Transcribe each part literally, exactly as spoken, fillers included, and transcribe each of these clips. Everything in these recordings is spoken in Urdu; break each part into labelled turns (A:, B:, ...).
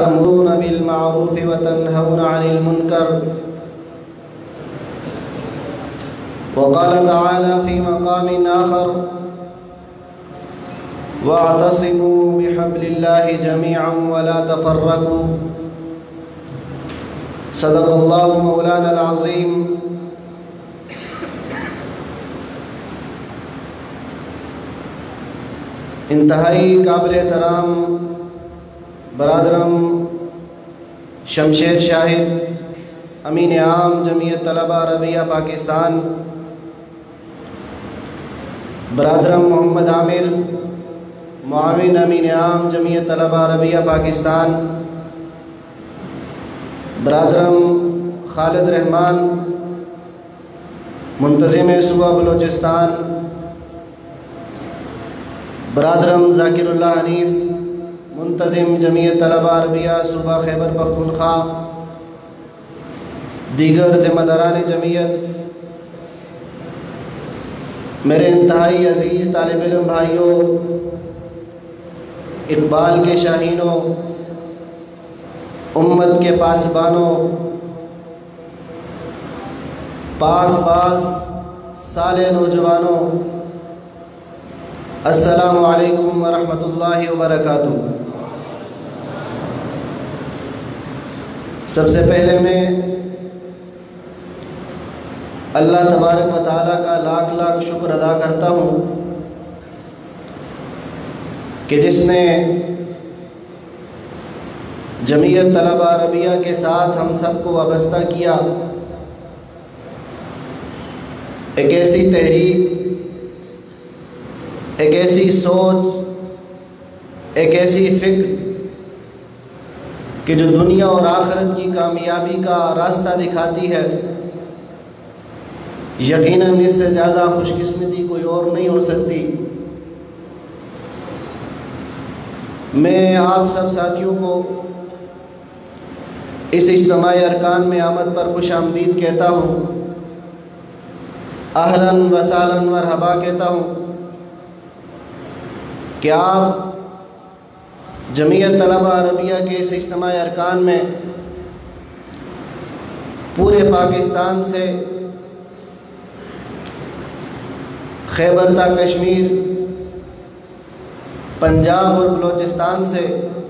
A: تأمرون بالمعروف وتنهون عن المنكر وقال تعالى في مقام آخر واعتصموا بحبل الله جميعا ولا تفرقوا صدق الله مولانا العظيم. انتہائی قابل احترام برادرم شمشیر شاہد امین عام جمعیت طلبہ عربیہ پاکستان، برادرم محمد عامر معاون امین عام جمعیت طلبہ عربیہ پاکستان، برادرم خالد رحمان منتظم صوبہ بلوچستان، برادرم ذاکر اللہ حنیف منتظم جمعیت طلبہ عربیہ صوبہ خیبر پختونخوا، دیگر ذمہ داران جمعیت، میرے انتہائی عزیز طالب علم بھائیوں، اقبال کے شاہینوں، امت کے پاسبانوں، پاک باز صالح نوجوانوں، السلام علیکم ورحمۃ اللہ وبرکاتہ۔ سب سے پہلے میں اللہ تبارک و تعالیٰ کا لاکھ لاکھ شکر ادا کرتا ہوں کہ جس نے جمعیت طلبہ عربیہ کے ساتھ ہم سب کو وابستہ کیا، ایک ایسی تحریک، ایک ایسی سوچ، ایک ایسی فکر کہ جو دنیا اور آخرت کی کامیابی کا راستہ دکھاتی ہے، یقیناً اس سے زیادہ خوش قسمتی کوئی اور نہیں ہو سکتی۔ میں آپ سب ساتھیوں کو اس اجتماعی ارکان میں آمد پر خوش آمدید کہتا ہوں، اہلاً و سہلاً مرحبا کہتا ہوں کہ آپ جمعیت طلبہ عربیہ کے اس اجتماعی ارکان میں پورے پاکستان سے خیبر تا کشمیر، پنجاب اور بلوچستان سے،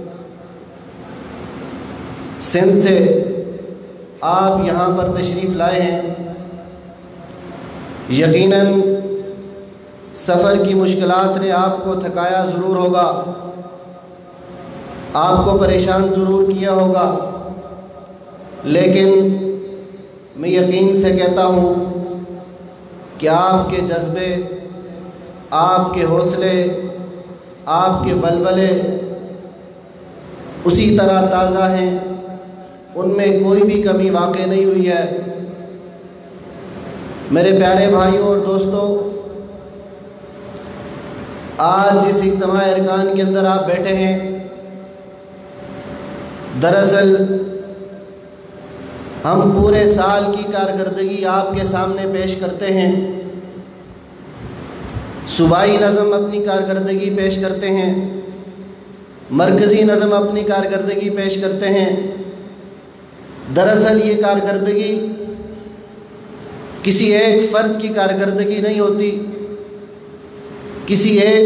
A: سندھ سے آپ یہاں پر تشریف لائے ہیں۔ یقیناً سفر کی مشکلات نے آپ کو تھکایا ضرور ہوگا، آپ کو پریشان ضرور کیا ہوگا، لیکن میں یقین سے کہتا ہوں کہ آپ کے جذبے، آپ کے حوصلے، آپ کے بلبلے اسی طرح تازہ ہیں، ان میں کوئی بھی کمی واقع نہیں ہوئی ہے۔ میرے پیارے بھائیوں اور دوستوں، آج جس اجتماعی ارکان کے اندر آپ بیٹھے ہیں، دراصل ہم پورے سال کی کارکردگی آپ کے سامنے پیش کرتے ہیں، صوبائی نظم اپنی کارکردگی پیش کرتے ہیں، مرکزی نظم اپنی کارکردگی پیش کرتے ہیں۔ دراصل یہ کارکردگی کسی ایک فرد کی کارکردگی نہیں ہوتی، کسی ایک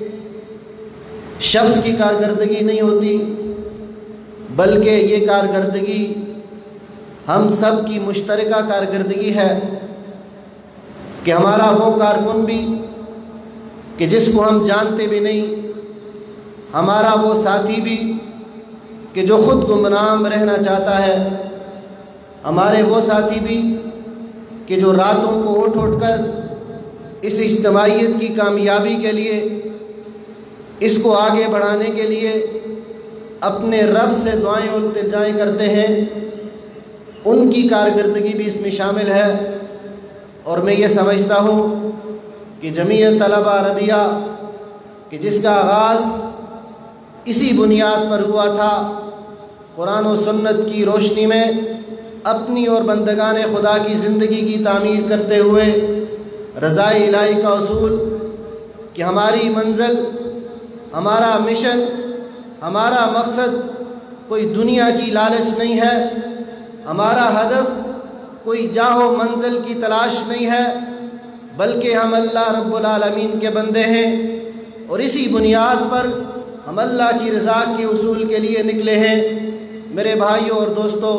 A: شخص کی کارکردگی نہیں ہوتی، بلکہ یہ کارکردگی ہم سب کی مشترکہ کارکردگی ہے کہ ہمارا وہ کارکن بھی کہ جس کو ہم جانتے بھی نہیں، ہمارا وہ ساتھی بھی کہ جو خود گمنام رہنا چاہتا ہے، ہمارے وہ ساتھی بھی کہ جو راتوں کو اٹھ اٹھ کر اس اجتماعیت کی کامیابی کے لیے، اس کو آگے بڑھانے کے لیے اپنے رب سے دعائیں و التجائیں کرتے ہیں، ان کی کارکردگی بھی اس میں شامل ہے۔ اور میں یہ سمجھتا ہوں کہ جمعیت طلبہ عربیہ کہ جس کا آغاز اسی بنیاد پر ہوا تھا، قرآن و سنت کی روشنی میں اپنی اور بندگان خدا کی زندگی کی تعمیر کرتے ہوئے رضائے الہی کا اصول کہ ہماری منزل، ہمارا مشن، ہمارا مقصد کوئی دنیا کی لالچ نہیں ہے، ہمارا ہدف کوئی جاہ و منزل کی تلاش نہیں ہے، بلکہ ہم اللہ رب العالمین کے بندے ہیں، اور اسی بنیاد پر ہم اللہ کی رضا کے اصول کے لیے نکلے ہیں۔ میرے بھائیوں اور دوستو،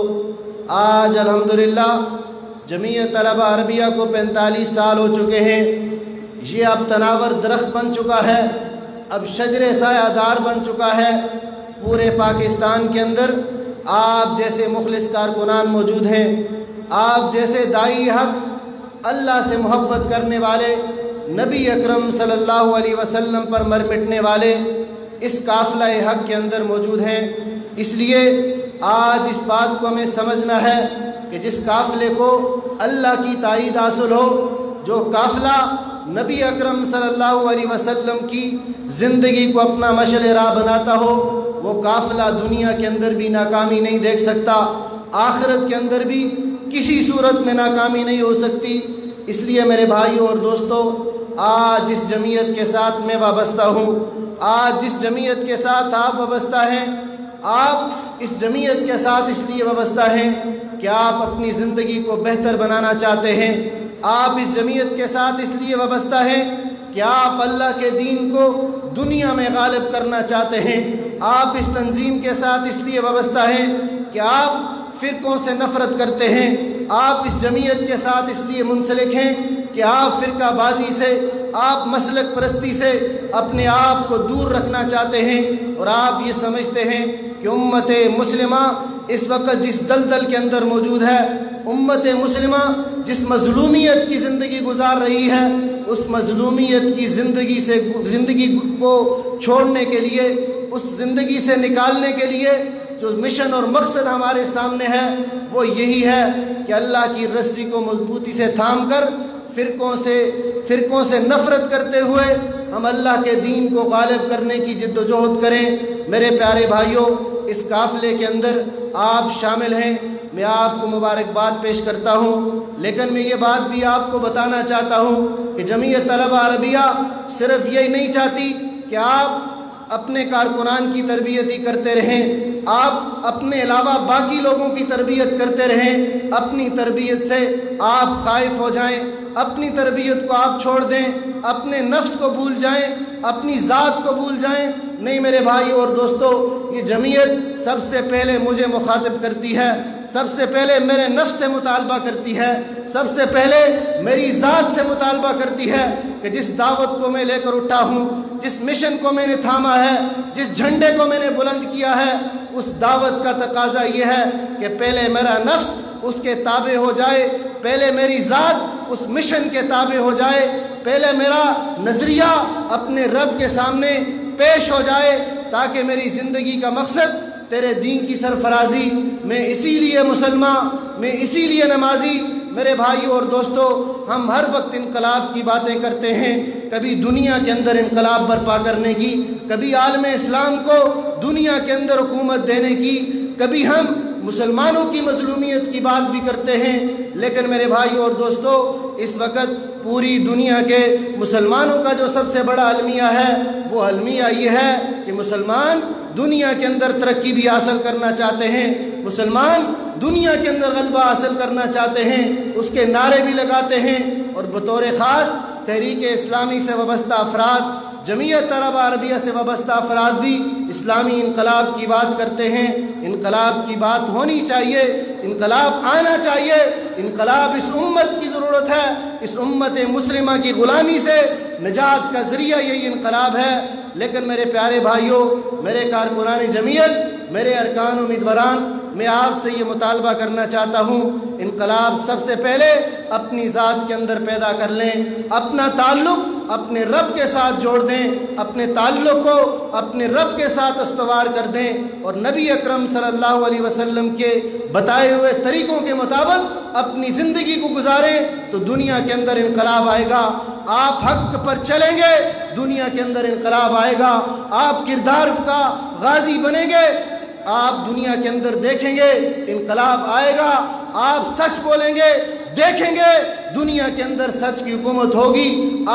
A: آج الحمدللہ جمعیت طلبہ عربیہ کو پینتالیس سال ہو چکے ہیں۔ یہ اب تناور درخت بن چکا ہے، اب شجر سایہ دار بن چکا ہے۔ پورے پاکستان کے اندر آپ جیسے مخلص کارکنان موجود ہیں، آپ جیسے داعی حق، اللہ سے محبت کرنے والے، نبی اکرم صلی اللہ علیہ وسلم پر مر مٹنے والے اس قافلہ حق کے اندر موجود ہیں۔ اس لیے آج اس بات کو ہمیں سمجھنا ہے کہ جس قافلے کو اللہ کی تائید حاصل ہو، جو قافلہ نبی اکرم صلی اللہ علیہ وسلم کی زندگی کو اپنا مشعل راہ بناتا ہو، وہ قافلہ دنیا کے اندر بھی ناکامی نہیں دیکھ سکتا، آخرت کے اندر بھی کسی صورت میں ناکامی نہیں ہو سکتی۔ اس لیے میرے بھائیوں اور دوستو، آج اس جمعیت کے ساتھ میں وابستہ ہوں، آج جس جمعیت کے ساتھ آپ وابستہ ہیں، آپ اس جمعیت کے ساتھ اس لیے وابستہ ہیں کہ آپ اپنی زندگی کو بہتر بنانا چاہتے ہیں۔ آپ اس جمعیت کے ساتھ اس لیے وابستہ ہیں کہ آپ اللہ کے دین کو دنیا میں غالب کرنا چاہتے ہیں۔ آپ اس تنظیم کے ساتھ اس لیے وابستہ ہیں کہ آپ فرقوں سے نفرت کرتے ہیں۔ آپ اس جمعیت کے ساتھ اس لیے منسلک ہیں کہ آپ فرقہ بازی سے، آپ مسلک پرستی سے اپنے آپ کو دور رکھنا چاہتے ہیں، اور آپ یہ سمجھتے ہیں کہ امت مسلمہ اس وقت جس دلدل کے اندر موجود ہے، امت مسلمہ جس مظلومیت کی زندگی گزار رہی ہے، اس مظلومیت کی زندگی سے زندگی کو چھوڑنے کے لیے، اس زندگی سے نکالنے کے لیے جو مشن اور مقصد ہمارے سامنے ہے، وہ یہی ہے کہ اللہ کی رسی کو مضبوطی سے تھام کر فرقوں سے فرقوں سے نفرت کرتے ہوئے ہم اللہ کے دین کو غالب کرنے کی جد و جہد کریں۔ میرے پیارے بھائیوں، اس قافلے کے اندر آپ شامل ہیں، میں آپ کو مبارکباد پیش کرتا ہوں، لیکن میں یہ بات بھی آپ کو بتانا چاہتا ہوں کہ جمعیت طلبہ عربیہ صرف یہ نہیں چاہتی کہ آپ اپنے کارکنان کی تربیت ہی کرتے رہیں، آپ اپنے علاوہ باقی لوگوں کی تربیت کرتے رہیں، اپنی تربیت سے آپ خائف ہو جائیں، اپنی تربیت کو آپ چھوڑ دیں، اپنے نفس کو بھول جائیں، اپنی ذات کو بھول جائیں۔ نہیں میرے بھائیوں اور دوستو، یہ جمعیت سب سے پہلے مجھے مخاطب کرتی ہے، سب سے پہلے میرے نفس سے مطالبہ کرتی ہے، سب سے پہلے میری ذات سے مطالبہ کرتی ہے کہ جس دعوت کو میں لے کر اٹھا ہوں، جس مشن کو میں نے تھاما ہے، جس جھنڈے کو میں نے بلند کیا ہے، اس دعوت کا تقاضا یہ ہے کہ پہلے میرا نفس اس کے تابع ہو جائے، پہلے میری ذات اس مشن کے تابع ہو جائے، پہلے میرا نظریہ اپنے رب کے سامنے پیش ہو جائے، تاکہ میری زندگی کا مقصد تیرے دین کی سرفرازی، میں اسی لیے مسلمان، میں اسی لیے نمازی۔ میرے بھائیوں اور دوستو، ہم ہر وقت انقلاب کی باتیں کرتے ہیں، کبھی دنیا کے اندر انقلاب برپا کرنے کی، کبھی عالم اسلام کو دنیا کے اندر حکومت دینے کی، کبھی ہم مسلمانوں کی مظلومیت کی بات بھی کرتے ہیں، لیکن میرے بھائیوں اور دوستو، اس وقت پوری دنیا کے مسلمانوں کا جو سب سے بڑا المیہ ہے، وہ المیہ یہ ہے کہ مسلمان دنیا کے اندر ترقی بھی حاصل کرنا چاہتے ہیں، مسلمان دنیا کے اندر غلبہ حاصل کرنا چاہتے ہیں، اس کے نعرے بھی لگاتے ہیں، اور بطور خاص تحریک اسلامی سے وابستہ افراد، جمعیت طلبہ عربیہ سے وابستہ افراد بھی اسلامی انقلاب کی بات کرتے ہیں۔ انقلاب کی بات ہونی چاہیے، انقلاب آنا چاہیے، انقلاب اس امت کی ضرورت ہے، اس امت مسلمہ کی غلامی سے نجات کا ذریعہ یہی انقلاب ہے۔ لیکن میرے پیارے بھائیوں، میرے کارکنان جمعیت، میرے ارکان امیدواران، میں آپ سے یہ مطالبہ کرنا چاہتا ہوں، انقلاب سب سے پہلے اپنی ذات کے اندر پیدا کر لیں، اپنا تعلق اپنے رب کے ساتھ جوڑ دیں، اپنے تعلق کو اپنے رب کے ساتھ استوار کر دیں، اور نبی اکرم صلی اللہ علیہ وسلم کے بتائے ہوئے طریقوں کے مطابق اپنی زندگی کو گزاریں، تو دنیا کے اندر انقلاب آئے گا۔ آپ حق پر چلیں گے، دنیا کے اندر انقلاب آئے گا۔ آپ کردار کا غازی بنیں گے، آپ دنیا کے اندر دیکھیں گے انقلاب آئے گا۔ آپ سچ بولیں گے، دیکھیں گے دنیا کے اندر سچ کی حکومت ہوگی۔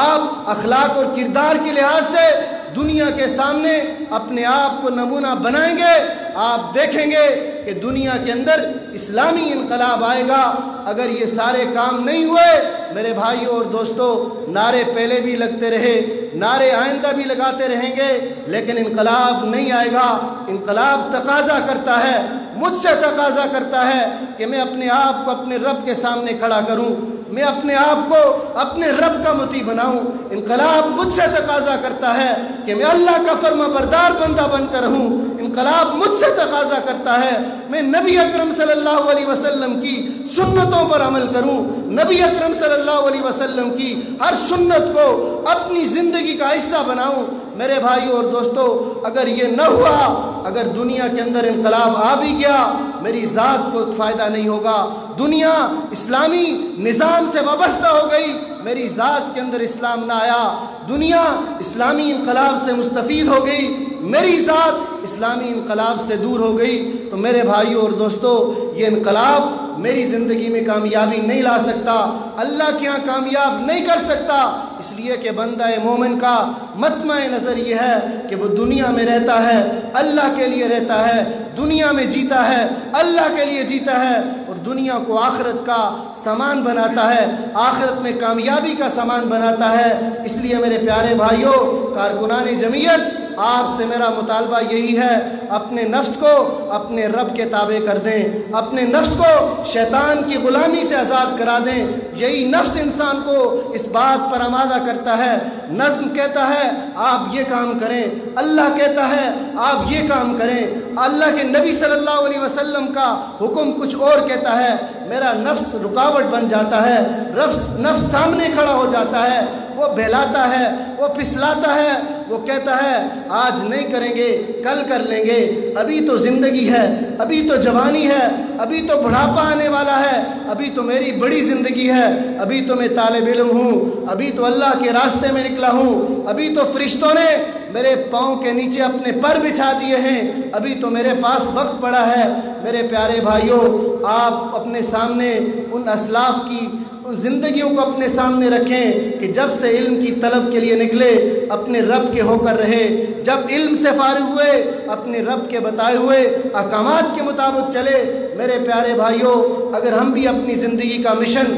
A: آپ اخلاق اور کردار کے لحاظ سے دنیا کے سامنے اپنے آپ کو نمونہ بنائیں گے، آپ دیکھیں گے کہ دنیا کے اندر اسلامی انقلاب آئے گا۔ اگر یہ سارے کام نہیں ہوئے میرے بھائیوں اور دوستوں، نعرے پہلے بھی لگتے رہے، نعرے آئندہ بھی لگاتے رہیں گے، لیکن انقلاب نہیں آئے گا۔ انقلاب تقاضا کرتا ہے، مجھ سے تقاضا کرتا ہے کہ میں اپنے آپ کو اپنے رب کے سامنے کھڑا کروں، میں اپنے آپ کو اپنے رب کا مطیع بناؤں۔ انقلاب مجھ سے تقاضا کرتا ہے کہ میں اللہ کا فرما بردار بندہ بن کر رہوں۔ انقلاب مجھ سے تقاضا کرتا ہے میں نبی اکرم صلی اللہ علیہ وسلم کی سنتوں پر عمل کروں، نبی اکرم صلی اللہ علیہ وسلم کی ہر سنت کو اپنی زندگی کا حصہ بناؤں۔ میرے بھائیوں اور دوستوں، اگر یہ نہ ہوا، اگر دنیا کے اندر انقلاب آ بھی گیا، میری ذات کو فائدہ نہیں ہوگا۔ دنیا اسلامی نظام سے وابستہ ہو گئی، میری ذات کے اندر اسلام نہ آیا۔ دنیا اسلامی انقلاب سے مستفید ہو گئی، میری ذات اسلامی انقلاب سے دور ہو گئی۔ تو میرے بھائیوں اور دوستوں، یہ انقلاب میری زندگی میں کامیابی نہیں لا سکتا، اللہ کے ہاں کامیاب نہیں کر سکتا، اس لیے کہ بندہ مومن کا مطمع نظر یہ ہے کہ وہ دنیا میں رہتا ہے، اللہ کے لیے رہتا ہے، دنیا میں جیتا ہے، اللہ کے لیے جیتا ہے، اور دنیا کو آخرت کا سامان بناتا ہے، آخرت میں کامیابی کا سامان بناتا ہے۔ اس لیے میرے پیارے بھائیوں، کارکنان جمعیت، آپ سے میرا مطالبہ یہی ہے، اپنے نفس کو اپنے رب کے تابع کر دیں، اپنے نفس کو شیطان کی غلامی سے آزاد کرا دیں۔ یہی نفس انسان کو اس بات پر آمادہ کرتا ہے۔ نظم کہتا ہے آپ یہ کام کریں، اللہ کہتا ہے آپ یہ کام کریں، اللہ کے نبی صلی اللہ علیہ وسلم کا حکم کچھ اور کہتا ہے، میرا نفس رکاوٹ بن جاتا ہے، نفس سامنے کھڑا ہو جاتا ہے، وہ بہلاتا ہے، وہ پھسلاتا ہے، وہ کہتا ہے آج نہیں کریں گے، کل کر لیں گے، ابھی تو زندگی ہے، ابھی تو جوانی ہے، ابھی تو بڑھاپا آنے والا ہے، ابھی تو میری بڑی زندگی ہے، ابھی تو میں طالب علم ہوں، ابھی تو اللہ کے راستے میں نکلا ہوں، ابھی تو فرشتوں نے میرے پاؤں کے نیچے اپنے پر بچھا دیے ہیں، ابھی تو میرے پاس وقت پڑا ہے۔ میرے پیارے بھائیوں، آپ اپنے سامنے ان اسلاف کی ان زندگیوں کو اپنے سامنے رکھیں کہ جب سے علم کی طلب کے لیے نکلے اپنے رب کے ہو کر رہے، جب علم سے فارغ ہوئے اپنے رب کے بتائے ہوئے احکامات کے مطابق چلے۔ میرے پیارے بھائیوں، اگر ہم بھی اپنی زندگی کا مشن،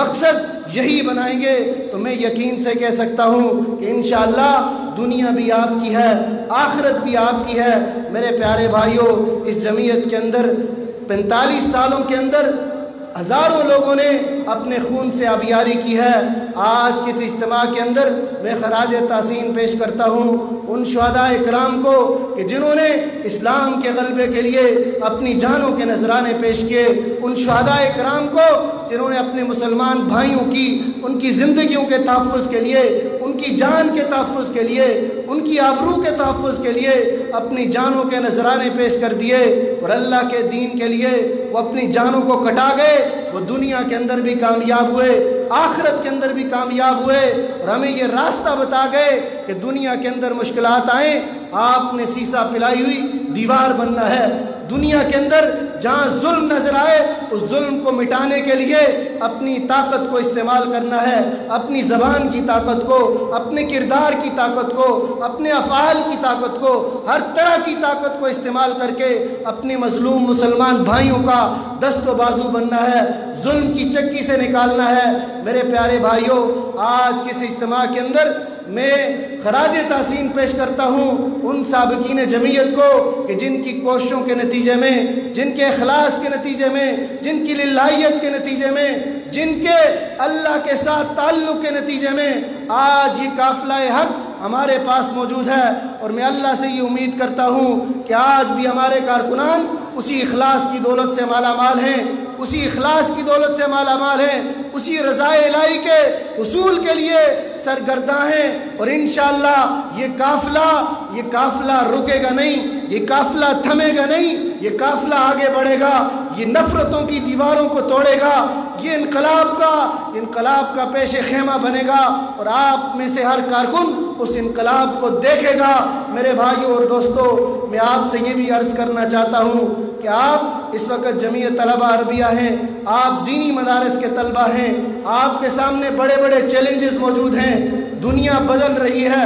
A: مقصد یہی بنائیں گے تو میں یقین سے کہہ سکتا ہوں کہ انشاءاللہ دنیا بھی آپ کی ہے، آخرت بھی آپ کی ہے۔ میرے پیارے بھائیوں، اس جمعیت کے اندر پینتالیس سالوں کے اندر ہزاروں لوگوں نے اپنے خون سے آبیاری کی ہے۔ آج کس اجتماع کے اندر میں خراج تحسین پیش کرتا ہوں ان شہداء اکرام کو کہ جنہوں نے اسلام کے غلبے کے لیے اپنی جانوں کے نذرانے پیش کیے، ان شہداء اکرام کو جنہوں نے اپنے مسلمان بھائیوں کی ان کی زندگیوں کے تحفظ کے لیے، ان کی جان کے تحفظ کے لیے، ان کی آبرو کے تحفظ کے لیے اپنی جانوں کے نذرانے پیش کر دیے، اور اللہ کے دین کے لیے وہ اپنی جانوں کو کٹا گئے۔ وہ دنیا کے اندر بھی کامیاب ہوئے، آخرت کے اندر بھی کامیاب ہوئے، اور ہمیں یہ راستہ بتا گئے کہ دنیا کے اندر مشکلات آئیں، آپ نے سیسا پلائی ہوئی دیوار بننا ہے۔ دنیا کے اندر جہاں ظلم نظر آئے اس ظلم کو مٹانے کے لیے اپنی طاقت کو استعمال کرنا ہے، اپنی زبان کی طاقت کو، اپنے کردار کی طاقت کو، اپنے افعال کی طاقت کو، ہر طرح کی طاقت کو استعمال کر کے اپنے مظلوم مسلمان بھائیوں کا دست و بازو بننا ہے، ظلم کی چکی سے نکالنا ہے۔ میرے پیارے بھائیوں، آج کس اجتماع کے اندر میں خراج تحسین پیش کرتا ہوں ان سابقین جمعیت کو کہ جن کی کوششوں کے نتیجے میں، جن کے اخلاص کے نتیجے میں، جن کی للہیت کے نتیجے میں، جن کے اللہ کے ساتھ تعلق کے نتیجے میں آج یہ قافلہ حق ہمارے پاس موجود ہے۔ اور میں اللہ سے یہ امید کرتا ہوں کہ آج بھی ہمارے کارکنان اسی اخلاص کی دولت سے مالا مال ہیں، اسی اخلاص کی دولت سے مالا مال ہیں، اسی رضا الہی کے حصول کے لیے سرگرداں ہیں، اور انشاءاللہ یہ قافلہ یہ قافلہ رکے گا نہیں، یہ قافلہ تھمے گا نہیں، یہ قافلہ آگے بڑھے گا، یہ نفرتوں کی دیواروں کو توڑے گا، یہ انقلاب کا انقلاب کا پیش خیمہ بنے گا، اور آپ میں سے ہر کارکن اس انقلاب کو دیکھے گا۔ میرے بھائیوں اور دوستوں، میں آپ سے یہ بھی عرض کرنا چاہتا ہوں کہ آپ اس وقت جمعیت طلبہ عربیہ ہیں، آپ دینی مدارس کے طلبہ ہیں، آپ کے سامنے بڑے بڑے چیلنجز موجود ہیں، دنیا بدل رہی ہے،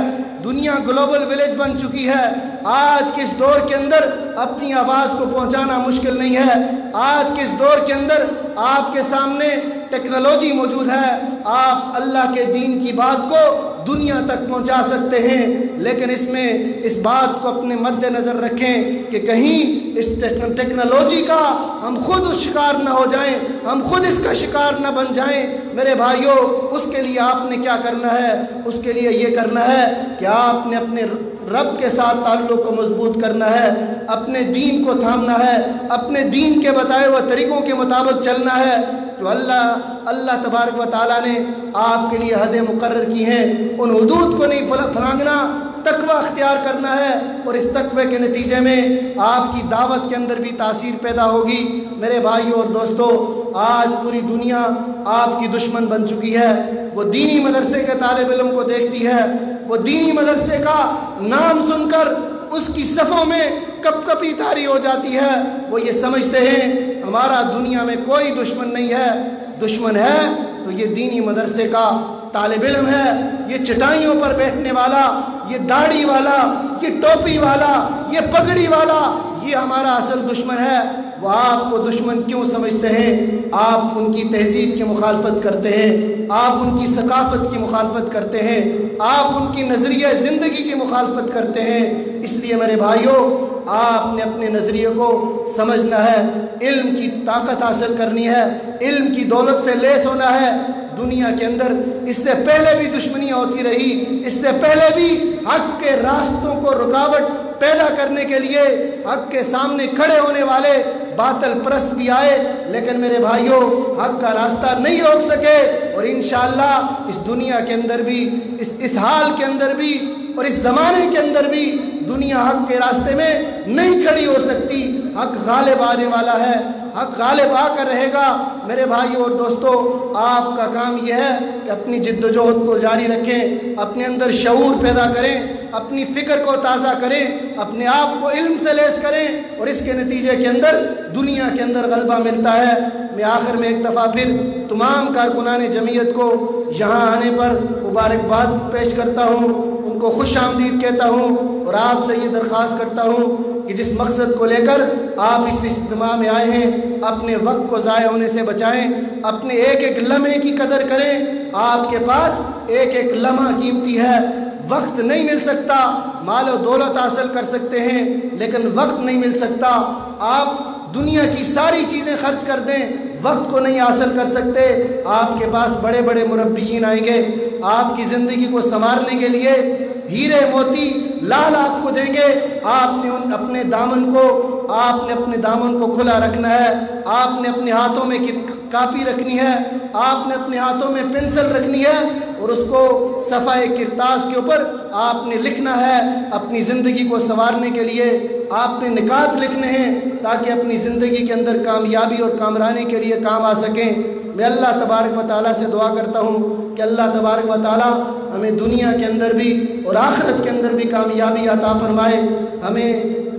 A: دنیا گلوبل ولیج بن چکی ہے۔ آج کے اس دور کے اندر اپنی آواز کو پہنچانا مشکل نہیں ہے۔ آج کے اس دور کے اندر آپ کے سامنے ٹیکنالوجی موجود ہے، آپ اللہ کے دین کی بات کو دنیا تک پہنچا سکتے ہیں، لیکن اس میں اس بات کو اپنے مد نظر رکھیں کہ کہیں اس ٹیکنالوجی کا ہم خود اس شکار نہ ہو جائیں، ہم خود اس کا شکار نہ بن جائیں۔ میرے بھائیوں، اس کے لیے آپ نے کیا کرنا ہے؟ اس کے لیے یہ کرنا ہے کہ آپ نے اپنے رب کے ساتھ تعلق کو مضبوط کرنا ہے، اپنے دین کو تھامنا ہے، اپنے دین کے بتائے ہوئے طریقوں کے مطابق چلنا ہے جو اللہ اللہ تبارک و تعالیٰ نے آپ کے لیے حدیں مقرر کی ہیں۔ ان حدود کو نہیں پھلانگنا، تقوی اختیار کرنا ہے، اور اس تقوی کے نتیجے میں آپ کی دعوت کے اندر بھی تاثیر پیدا ہوگی۔ میرے بھائیوں اور دوستو، آج پوری دنیا آپ کی دشمن بن چکی ہے۔ وہ دینی مدرسے کے طالب علم کو دیکھتی ہے، وہ دینی مدرسے کا نام سن کر اس کی صفوں میں کپ کپی طاری ہو جاتی ہے۔ وہ یہ سمجھتے ہیں ہمارا دنیا میں کوئی دشمن نہیں ہے، دشمن ہے تو یہ دینی مدرسے کا طالب علم ہے، یہ چٹائیوں پر بیٹھنے والا، یہ داڑھی والا، یہ ٹوپی والا، یہ پگڑی والا، یہ ہمارا اصل دشمن ہے۔ وہ آپ کو دشمن کیوں سمجھتے ہیں؟ آپ ان کی تہذیب کی مخالفت کرتے ہیں، آپ ان کی ثقافت کی مخالفت کرتے ہیں، آپ ان کی نظریہ زندگی کی مخالفت کرتے ہیں۔ اس لیے میرے بھائیوں، آپ نے اپنے نظریے کو سمجھنا ہے، علم کی طاقت حاصل کرنی ہے، علم کی دولت سے لیس ہونا ہے۔ دنیا کے اندر اس سے پہلے بھی دشمنیاں ہوتی رہی، اس سے پہلے بھی حق کے راستوں کو رکاوٹ پیدا کرنے کے لیے حق کے سامنے کھڑے ہونے والے باطل پرست بھی آئے، لیکن میرے بھائیوں حق کا راستہ نہیں روک سکے، اور انشاءاللہ اس دنیا کے اندر بھی، اس اس حال کے اندر بھی اور اس زمانے کے اندر بھی دنیا حق کے راستے میں نہیں کھڑی ہو سکتی۔ حق غالب آنے والا ہے، حق غالب آ کر رہے گا۔ میرے بھائیوں اور دوستو، آپ کا کام یہ ہے کہ اپنی جد و جہد کو جاری رکھیں، اپنے اندر شعور پیدا کریں، اپنی فکر کو تازہ کریں، اپنے آپ کو علم سے لیس کریں، اور اس کے نتیجے کے اندر دنیا کے اندر غلبہ ملتا ہے۔ میں آخر میں ایک دفعہ پھر تمام کارکنان جمعیت کو یہاں آنے پر مبارکباد پیش کرتا ہوں، ان کو خوش آمدید کہتا ہوں، اور آپ سے یہ درخواست کرتا ہوں کہ جس مقصد کو لے کر آپ اس اجتماع میں آئے ہیں، اپنے وقت کو ضائع ہونے سے بچائیں، اپنے ایک ایک لمحے کی قدر کریں۔ آپ کے پاس ایک ایک لمحہ قیمتی ہے، وقت نہیں مل سکتا، مال و دولت حاصل کر سکتے ہیں لیکن وقت نہیں مل سکتا۔ آپ دنیا کی ساری چیزیں خرچ کر دیں، وقت کو نہیں حاصل کر سکتے۔ آپ کے پاس بڑے بڑے مربیین آئیں گے، آپ کی زندگی کو سنوارنے کے لیے ہیرے موتی لال آپ کو دیں گے۔ آپ نے ان اپنے دامن کو آپ نے اپنے دامن کو کھلا رکھنا ہے، آپ نے اپنے ہاتھوں میں کاپی رکھنی ہے، آپ نے اپنے ہاتھوں میں پنسل رکھنی ہے، اور اس کو صفحہ کرتاس کے اوپر آپ نے لکھنا ہے۔ اپنی زندگی کو سنوارنے کے لیے آپ نے نکات لکھنے ہیں تاکہ اپنی زندگی کے اندر کامیابی اور کامرانی کے لیے کام آ سکیں۔ میں اللہ تبارک و تعالیٰ سے دعا کرتا ہوں کہ اللہ تبارک و تعالیٰ ہمیں دنیا کے اندر بھی اور آخرت کے اندر بھی کامیابی عطا فرمائے، ہمیں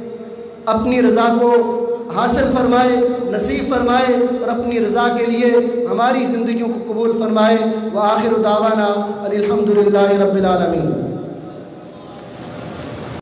A: اپنی رضا کو حاصل فرمائے، نصیب فرمائے، اور اپنی رضا کے لیے ہماری زندگیوں کو قبول فرمائے۔ وآخر دعوانا ان الحمد للہ رب العالمین۔